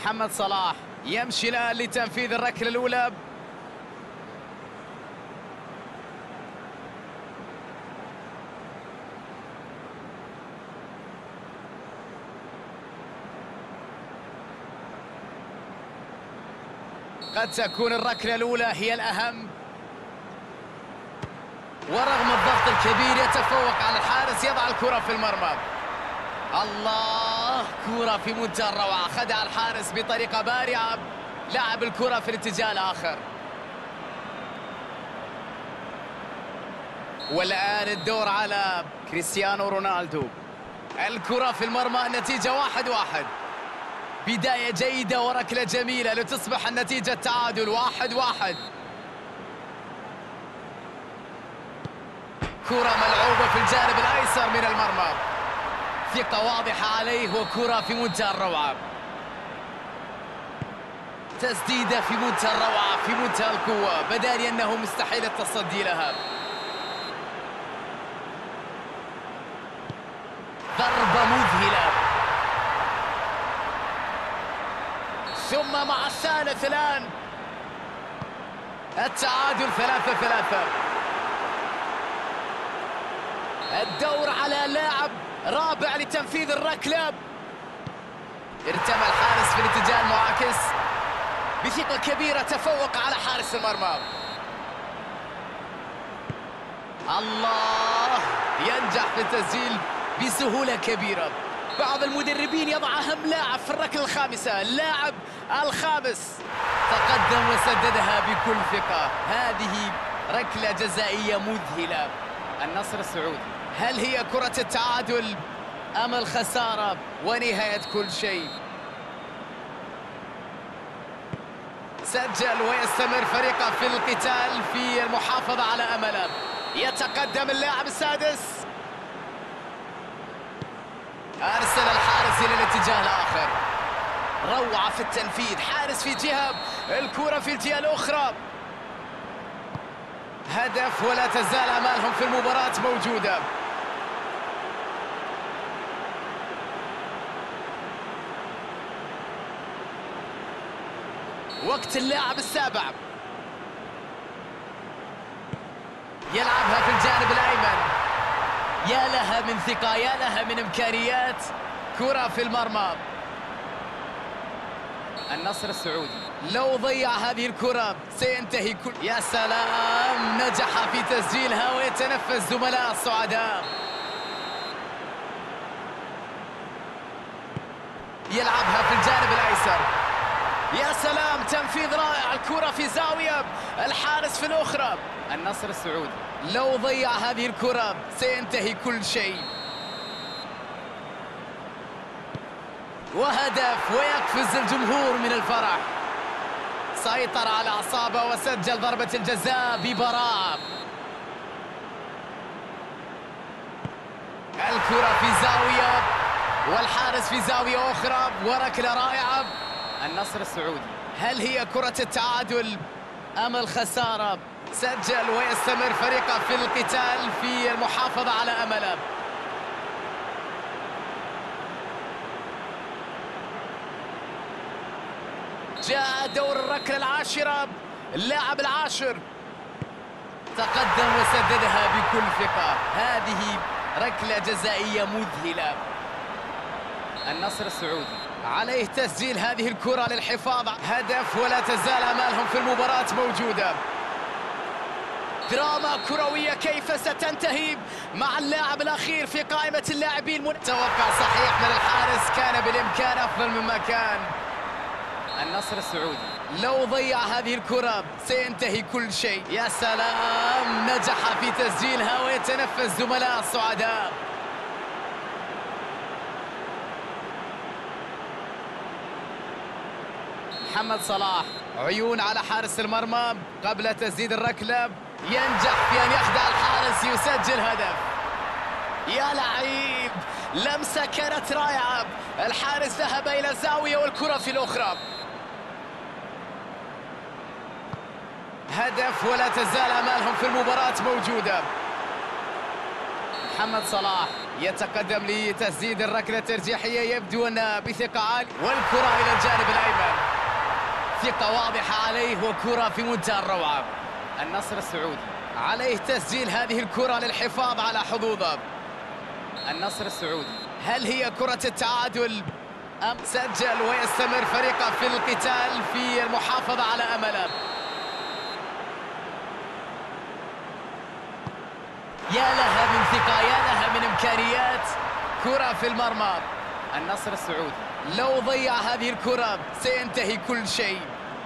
محمد صلاح يمشي الآن لتنفيذ الركلة الأولى. قد تكون الركلة الأولى هي الأهم، ورغم الضغط الكبير يتفوق على الحارس، يضع الكرة في المرمى. الله، كرة في منتهى الروعة، خدع الحارس بطريقة بارعة، لعب الكرة في الاتجاه الآخر. والآن الدور على كريستيانو رونالدو. الكرة في المرمى، النتيجة 1-1. بداية جيدة وركلة جميلة لتصبح النتيجة تعادل 1-1. كرة ملعوبة في الجانب الأيسر من المرمى، ثقة واضحة عليه وكرة في منتهى الروعة. تسديدة في منتهى الروعة، في منتهى القوة، بداني أنه مستحيل التصدي لها. ضربة مذهلة، ثم مع الثالث الآن التعادل 3-3. الدور على لاعب رابع لتنفيذ الركلة. ارتمى الحارس في الاتجاه المعاكس بثقة كبيرة، تفوق على حارس المرمى. الله، ينجح في التسجيل بسهولة كبيرة. بعض المدربين يضع أهم لاعب في الركلة الخامسة، اللاعب الخامس تقدم وسددها بكل ثقة. هذه ركلة جزائية مذهلة. النصر السعودي، هل هي كرة التعادل أم الخسارة ونهاية كل شيء؟ سجل ويستمر فريقه في القتال في المحافظة على أمله. يتقدم اللاعب السادس، أرسل الحارس إلى الاتجاه الآخر. روعة في التنفيذ، حارس في جهة، الكرة في الجهة الأخرى. هدف ولا تزال آمالهم في المباراة موجودة. وقت اللاعب السابع، يلعبها في الجانب الأيمن. يا لها من ثقة، يا لها من إمكانيات. كرة في المرمى. النصر السعودي لو ضيع هذه الكرة سينتهي كل. يا سلام، نجح في تسجيلها ويتنفس زملاء السعداء. يلعبها في الجانب الأيسر. يا سلام، تنفيذ رائع، الكرة في زاوية، الحارس في الأخرى. النصر السعودي لو ضيع هذه الكرة سينتهي كل شيء. وهدف ويقفز الجمهور من الفرح. سيطر على أعصابه وسجل ضربة الجزاء ببراعة. الكرة في زاوية والحارس في زاوية أخرى، وركلة رائعة. النصر السعودي، هل هي كرة التعادل أم الخسارة؟ سجل ويستمر فريقه في القتال في المحافظة على أمله. جاء دور الركلة العاشرة، اللاعب العاشر تقدم وسددها بكل ثقة. هذه ركلة جزائية مذهلة. النصر السعودي عليه تسجيل هذه الكرة للحفاظ. هدف ولا تزال آمالهم في المباراة موجودة. دراما كروية كيف ستنتهي مع اللاعب الأخير في قائمة اللاعبين. توقع صحيح من الحارس، كان بالإمكان أفضل مما كان. النصر السعودي لو ضيع هذه الكرة سينتهي كل شيء. يا سلام، نجح في تسجيلها ويتنفس زملاء السعداء. محمد صلاح، عيون على حارس المرمى قبل تسديد الركلة، ينجح في أن يخدع الحارس، يسجل هدف. يا لعيب، لمسة كانت رائعة، الحارس ذهب إلى الزاوية والكرة في الأخرى. هدف ولا تزال آمالهم في المباراة موجودة. محمد صلاح يتقدم لتسديد الركلة الترجيحية، يبدو أن بثقة عالية، والكرة إلى الجانب الأيمن، ثقة واضحة عليه وكرة في منتهى الروعة. النصر السعودي عليه تسجيل هذه الكرة للحفاظ على حظوظه. النصر السعودي، هل هي كرة التعادل أم سجل ويستمر فريقه في القتال في المحافظة على أمله؟ يا لها من ثقة، يا لها من إمكانيات، كرة في المرمى. النصر السعودي لو ضيع هذه الكرة سينتهي كل شيء.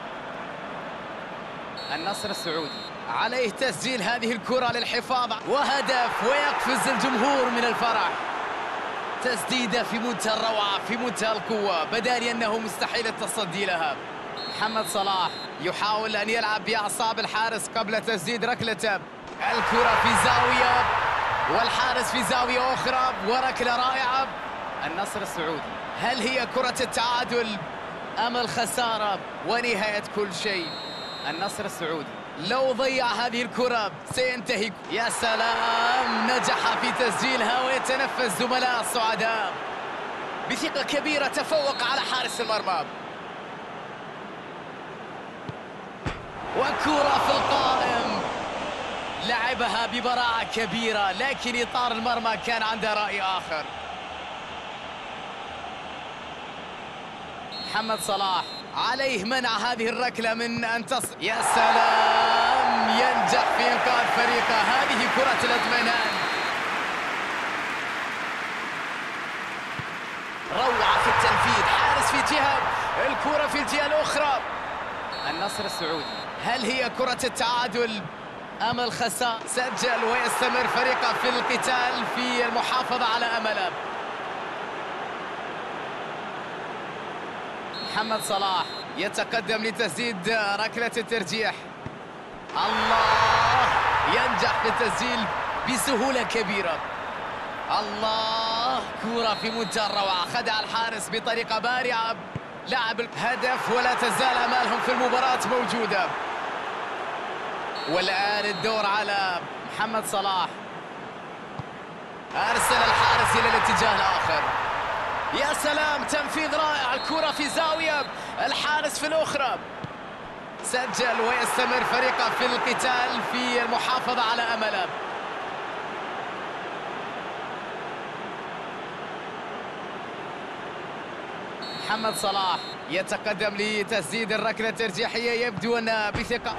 النصر السعودي عليه تسجيل هذه الكرة للحفاظ، وهدف ويقفز الجمهور من الفرح. تسديدة في منتهى الروعة، في منتهى القوة، بدا لي أنه مستحيل التصدي لها. محمد صلاح يحاول أن يلعب بأعصاب الحارس قبل تسديد ركلته. الكرة في زاوية والحارس في زاوية أخرى، وركلة رائعة. النصر السعودي، هل هي كرة التعادل أم الخسارة ونهاية كل شيء؟ النصر السعودي لو ضيع هذه الكرة سينتهي. يا سلام، نجح في تسجيلها ويتنفس زملاء السعداء بثقة كبيرة، تفوق على حارس المرمى، وكرة في القائم، لعبها ببراعة كبيرة، لكن إطار المرمى كان عنده رأي آخر. محمد صلاح عليه منع هذه الركلة من أن تصل. يا سلام، ينجح في إنقاذ فريقه، هذه كرة الاطمئنان. روعة في التنفيذ، حارس في جهة، الكرة في الجهة الأخرى. النصر السعودي، هل هي كرة التعادل أم الخسارة؟ سجل ويستمر فريقه في القتال في المحافظة على أمله. محمد صلاح يتقدم لتسديد ركلة الترجيح. الله، ينجح في التسجيل بسهولة كبيرة. الله، كرة في منتهى الروعة، خدع الحارس بطريقة بارعة، لعب الهدف ولا تزال أمالهم في المباراة موجودة. والآن الدور على محمد صلاح، أرسل الحارس إلى الاتجاه الآخر. يا سلام، تنفيذ رائع، الكرة في زاوية، الحارس في الأخرى. سجل ويستمر فريقه في القتال في المحافظة على أمله. محمد صلاح يتقدم لتسديد الركلة الترجيحية، يبدو أن بثقة.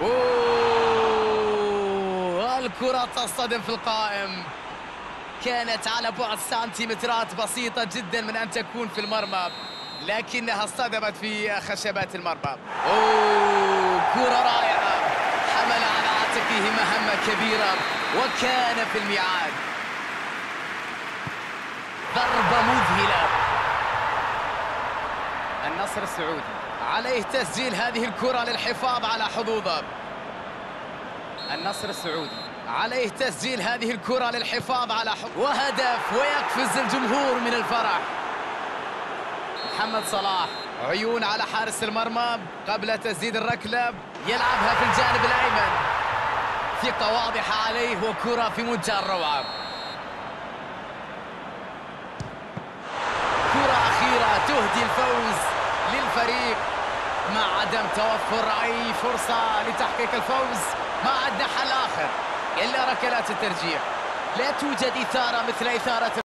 الكرة تصطدم في القائم، كانت على بعد سنتيمترات بسيطة جدا من أن تكون في المرمى، لكنها اصطدمت في خشبات المرمى. كرة رائعة، حمل على عاتقه مهمة كبيرة وكان في الميعاد. ضربة مذهلة. النصر السعودي عليه تسجيل هذه الكرة للحفاظ على حظوظه. النصر السعودي عليه تسجيل هذه الكرة للحفاظ على وهدف ويقفز الجمهور من الفرح. محمد صلاح عيون على حارس المرمى قبل تسديد الركلة، يلعبها في الجانب الأيمن، ثقة واضحة عليه وكرة في منتهى الروعة. كرة أخيرة تهدي الفوز للفريق مع عدم توفر أي فرصة لتحقيق الفوز. ما عندنا حل آخر إلا ركلات الترجيح، لا توجد إثارة مثل إثارة